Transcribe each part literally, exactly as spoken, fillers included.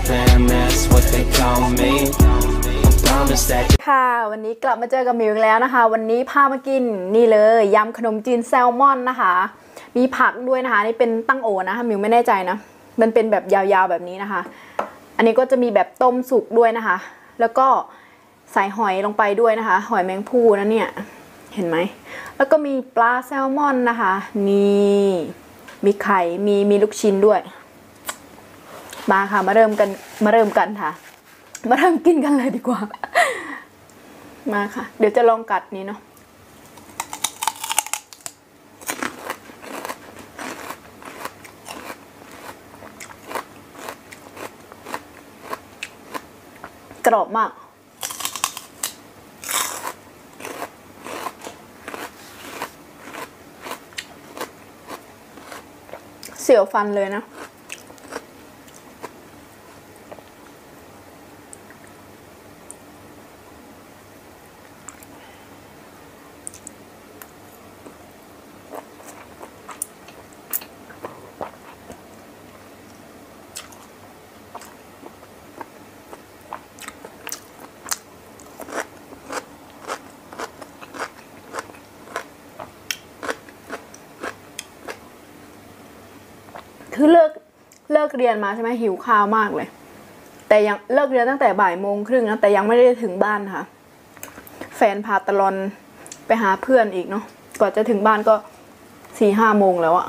fam, that's what they call me. I promise that. ค่ะวันนี้กลับมาเจอกับมิวแล้วนะคะวันนี้พามากินนี่เลยยำขนมจีนแซลมอนนะคะมีผักด้วยนะคะนี่เป็นตั้งโอนะคะมิวไม่แน่ใจนะมันเป็นแบบยาวๆแบบนี้นะคะอันนี้ก็จะมีแบบต้มสุกด้วยนะคะแล้วก็ใส่หอยลงไปด้วยนะคะหอยแมงภู่นะเนี่ยเห็นไหมแล้วก็มีปลาแซลมอนนะคะนี่มีไข่มีมีลูกชิ้นด้วยมาค่ะมาเริ่มกันมาเริ่มกันค่ะมาเริ่มกินกันเลยดีกว่ามาค่ะเดี๋ยวจะลองกัดนี้เนาะกรอบมากเสียวฟันเลยนะคือเลิกเลิกเรียนมาใช่ไหมหิวข้าวมากเลยแต่ยังเลิกเรียนตั้งแต่บ่ายโมงครึ่งนะแต่ยังไม่ได้ถึงบ้านค่ะแฟนพาตะลอนไปหาเพื่อนอีกเนาะกว่าจะถึงบ้านก็สี่ห้าโมงแล้วอะ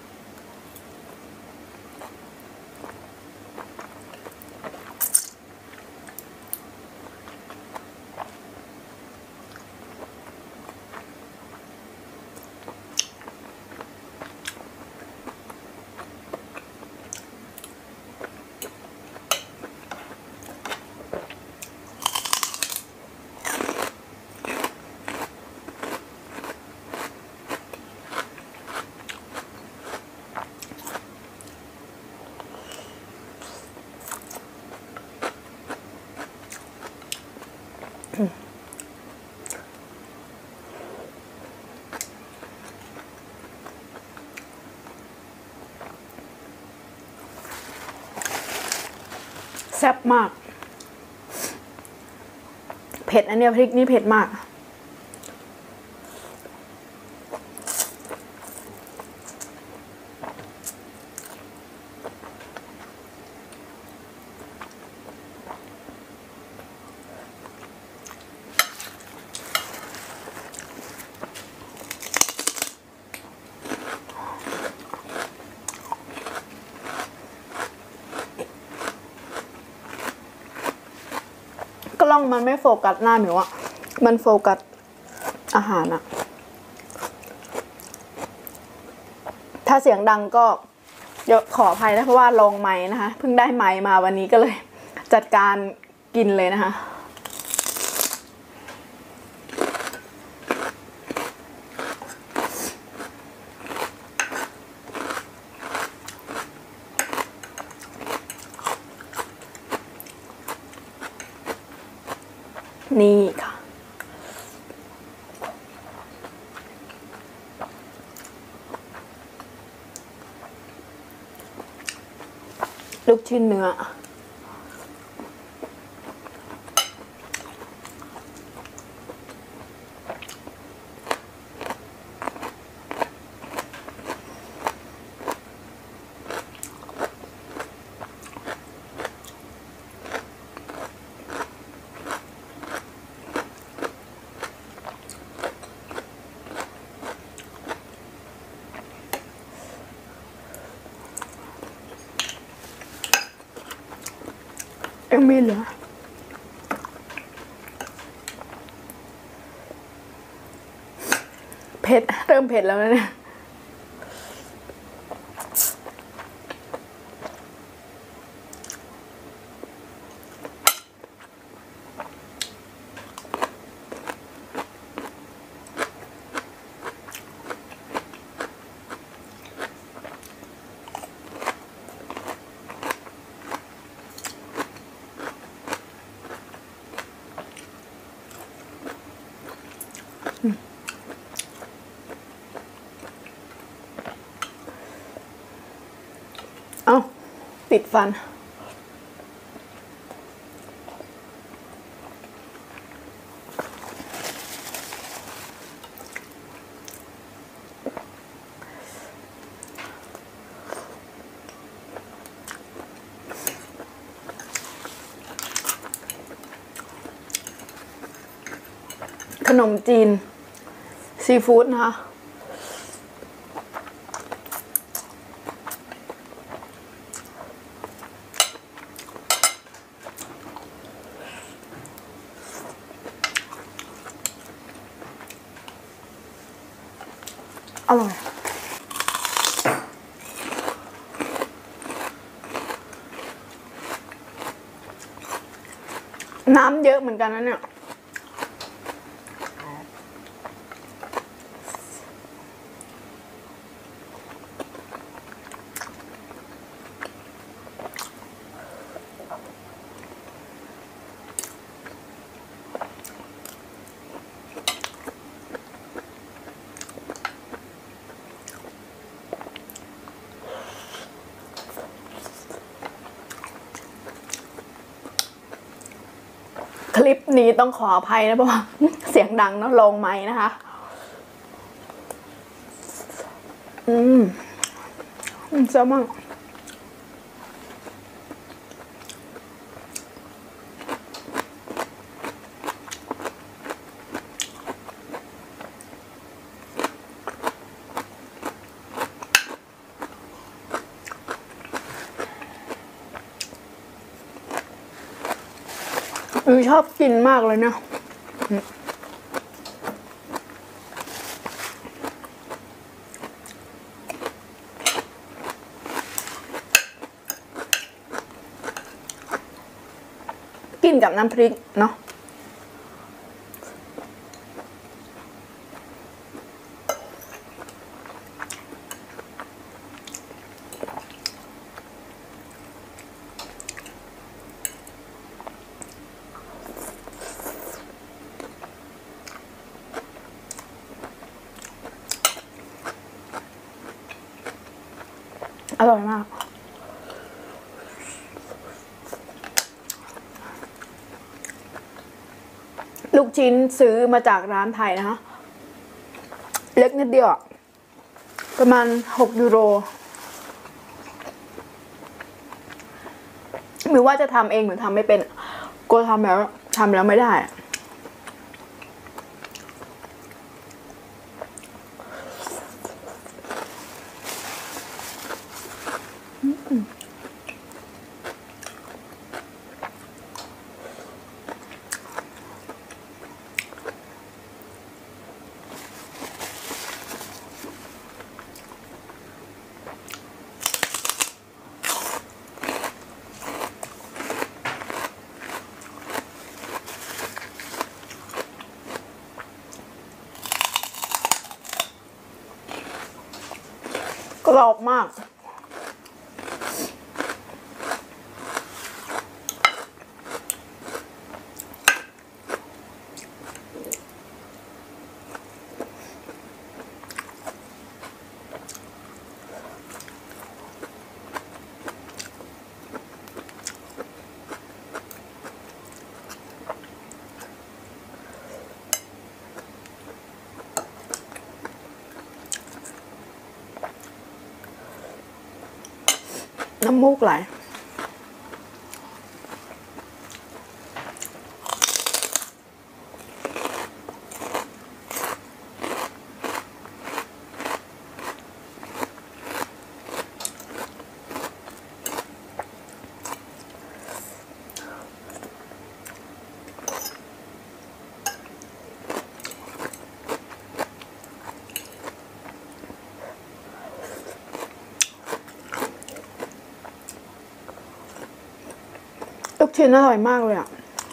แซ่บมากเผ็ดอันเนี้ยพริกนี่เผ็ดมากกล้องมันไม่โฟกัสหน้าหมิวอะมันโฟกัสอาหารอะถ้าเสียงดังก็เดี๋ยวขออภัยนะเพราะว่าลองไม้นะคะเพิ่งได้ไม้มาวันนี้ก็เลยจัดการกินเลยนะคะนี่ค่ะลูกชิ้นเนื้อยังมีเหลือเผ็ดเริ่มเผ็ดแล้วนะเนี่ยเอาติดฟันนมจีนซีฟู้ดนะคะอร่อยน้ำเยอะเหมือนกันนะเนี่ยคลิปนี้ต้องขออภัยนะเพราะว่าเสียงดังเนาะลงไม้นะคะ อืมอืมแซ่บมากอือชอบกินมากเลยเนาะกินกับน้ำพริกเนาะอร่อยมากลูกชิ้นซื้อมาจากร้านไทยนะคะเล็กนิดเดียวประมาณหกยูโรหรือว่าจะทำเองหรือทำไม่เป็นก็ทำแล้วทำแล้วไม่ได้กรอบมากน้ำมูกไหลลูกชิ้นอร่อยมากเลยอ่ะ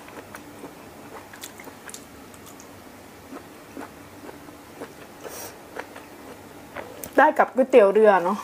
ได้กับก๋วยเตี๋ยวเรือเนาะ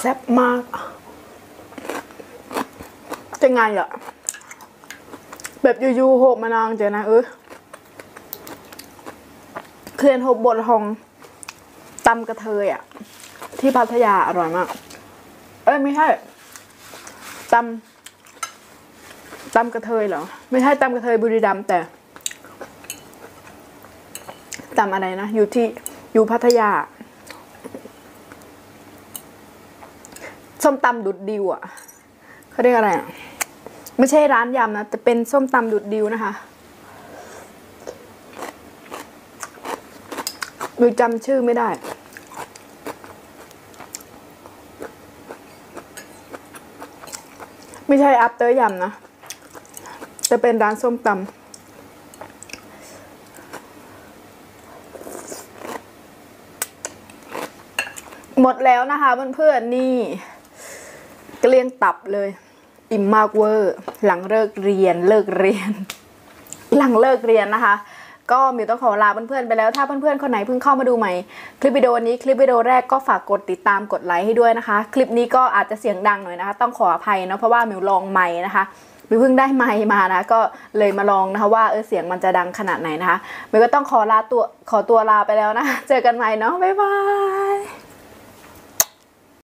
ซ่บมากจะไงอะแบบยูๆโหบมานางเจนะเออเคลียนโหบบนห้องตำกระเทยอะที่พัทยาอร่อยมากเอ้ยไม่ใช่ตำตำกระเทยเหรอไม่ใช่ตำกระเทยบุรีรัมย์แต่ตำอะไรนะอยู่ที่อยู่พัทยาส้มตำดุดดิวอ่ะเขาเรียกอะไรอ่ะไม่ใช่ร้านยำนะแต่เป็นส้มตำดุดดิวนะคะมิวจำชื่อไม่ได้ไม่ใช่อัปเตอร์ยำนะจะเป็นร้านส้มตำหมดแล้วนะคะเพื่อนๆนี่เกลี้ยงตับเลยอิ่มมากเวอร์หลังเลิกเรียนเลิกเรียนหลังเลิกเรียนนะคะก็มิวต้องขอลาเพื่อนๆไปแล้วถ้าเพื่อนๆคนไหนเพิ่งเข้ามาดูใหม่คลิปวิดีโอนี้คลิปวิดีโอแรกก็ฝากกดติดตามกดไลค์ให้ด้วยนะคะคลิปนี้ก็อาจจะเสียงดังหน่อยนะคะต้องขออภัยเนาะเพราะว่ามิวลองไมค์นะคะมิวเพิ่งได้ไมค์มานะก็เลยมาลองนะคะว่าเออเสียงมันจะดังขนาดไหนนะคะมิวก็ต้องขอลาตัวขอตัวลาไปแล้วนะเจอกันใหม่เนาะบ๊ายบาย